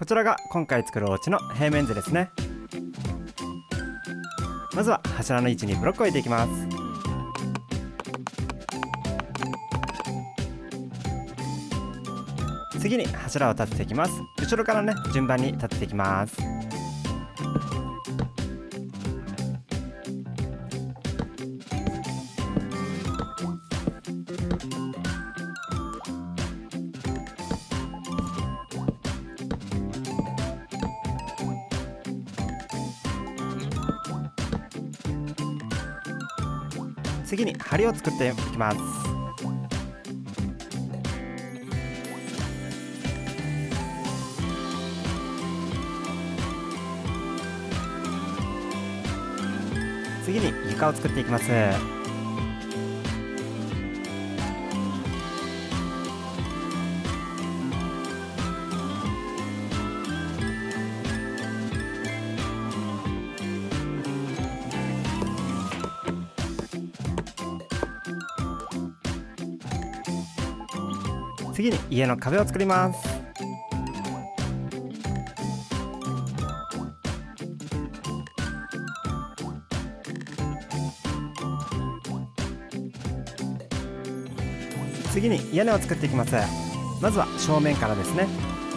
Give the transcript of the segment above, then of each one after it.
こちらが今回作るお家の平面図ですね。まずは柱の位置にブロックを置いていきます。次に柱を立てていきます。後ろからね、順番に立てていきます。次に梁を作っていきます。次に床を作っていきます。次に家の壁を作ります。次に屋根を作っていきます。まずは正面からですね。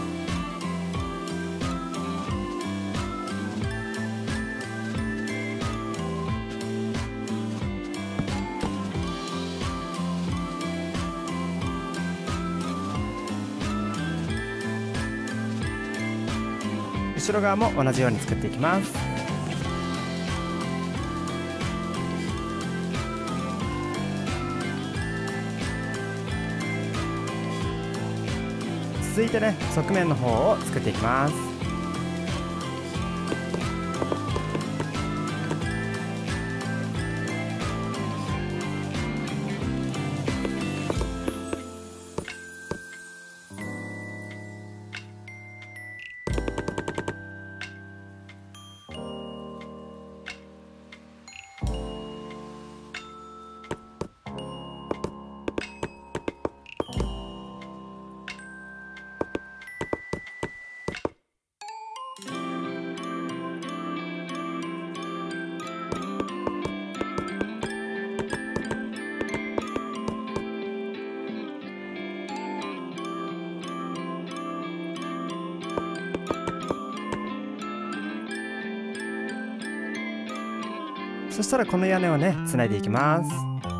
後ろ側も同じように作っていきます。続いてね、側面の方を作っていきます。そしたらこの屋根をね、つないでいきます。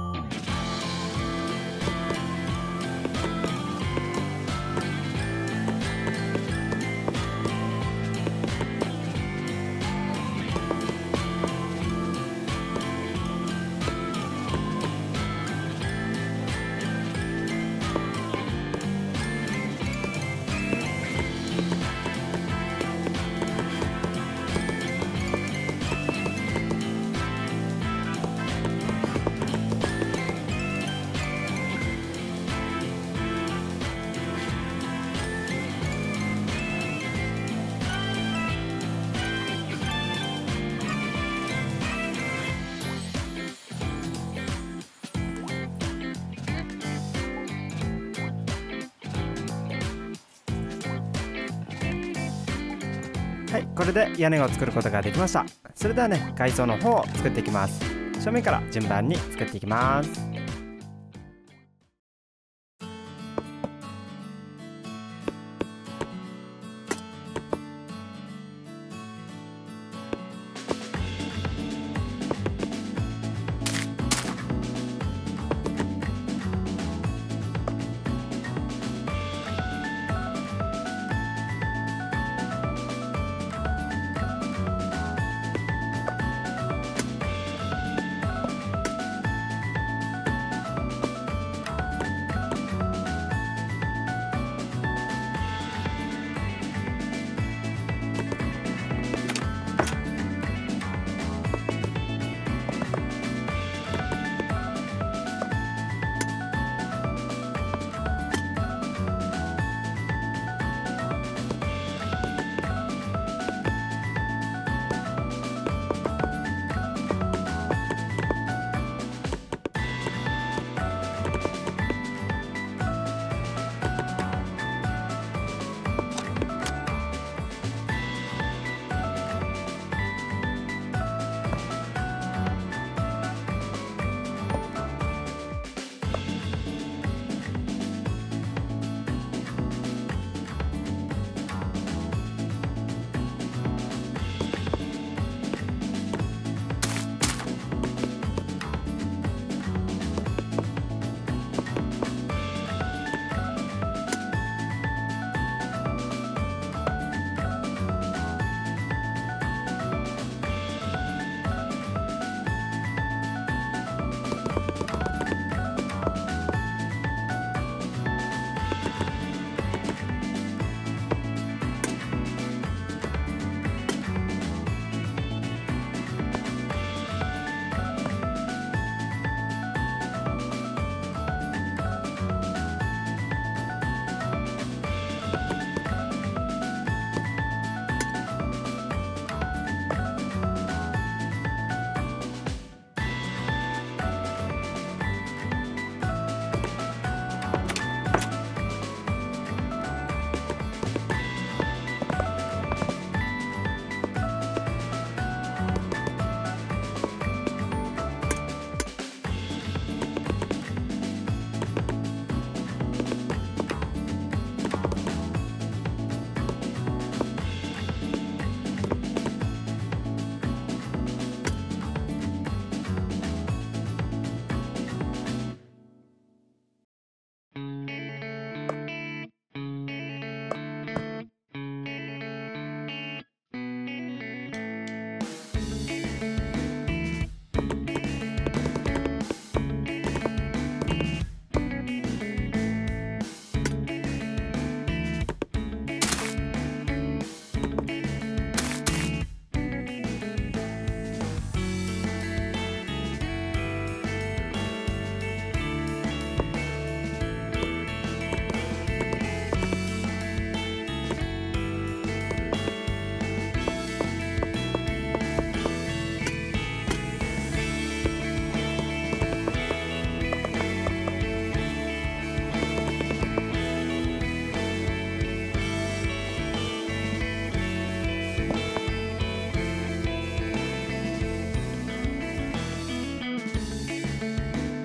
はい、これで屋根を作ることができました。それではね、外装の方を作っていきます。正面から順番に作っていきます。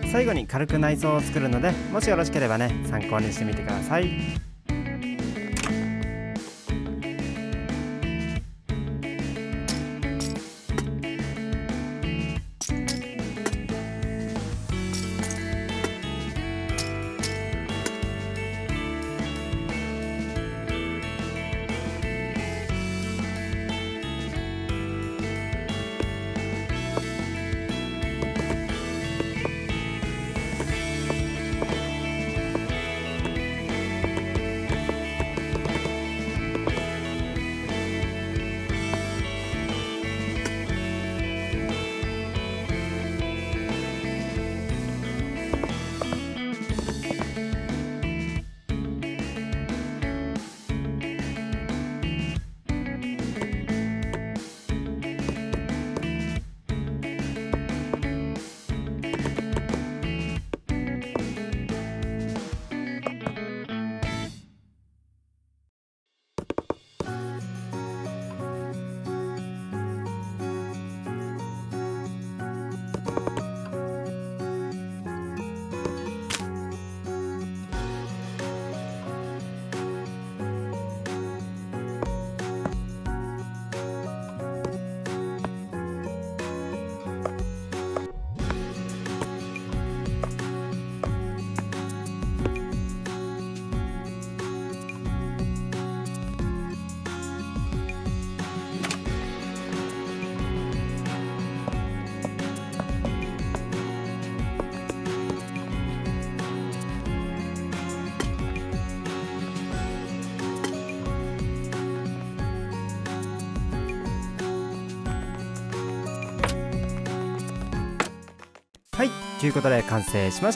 最後に軽く内装を作るので、もしよろしければね参考にしてみてください。はい、ということで完成しました。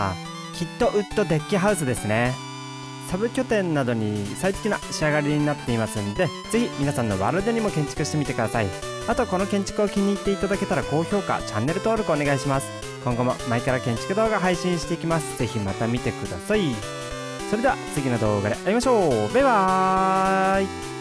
キットウッドデッキハウスですね。サブ拠点などに最適な仕上がりになっていますんで、ぜひ皆さんのワールドにも建築してみてください。あとこの建築を気に入っていただけたら高評価、チャンネル登録お願いします。今後も前から建築動画配信していきます。ぜひまた見てください。それでは次の動画で会いましょう。バイバーイ。